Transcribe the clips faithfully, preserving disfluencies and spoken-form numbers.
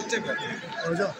हो जाओ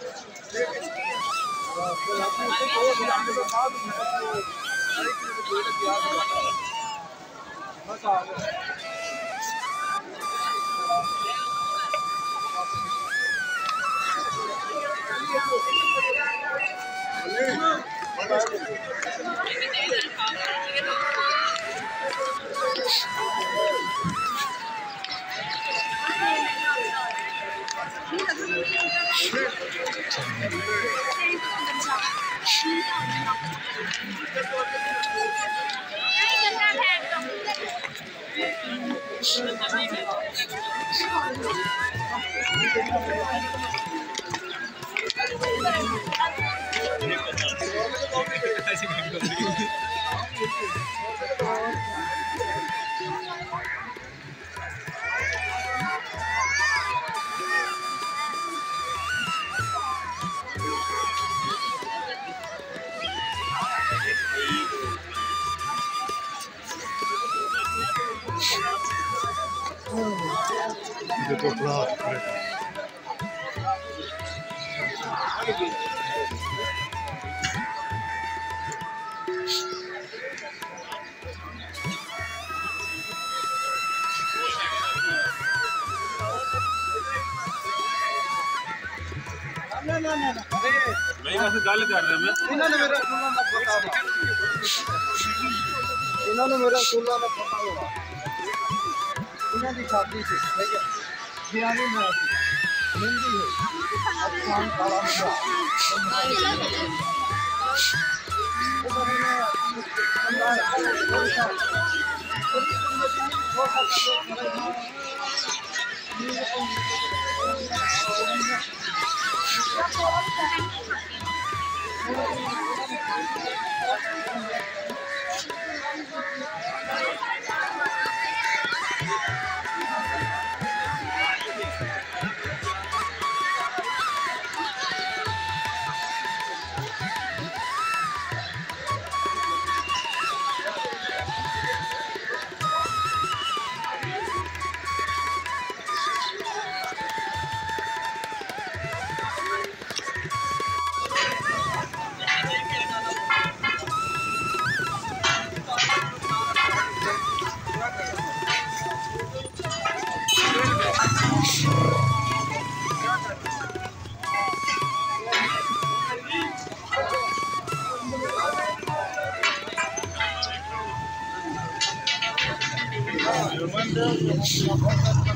देखो थोड़ा ना ना ना मैं वैसे गल कर रहा मैं इन्होंने मेरा सुनना ना पता इन्होंने मेरा सुनना ना पता होगा इन्होंने की शादी थी ठीक है बियानी में हिंदी है अच्छा काला मुंडा Yo mandé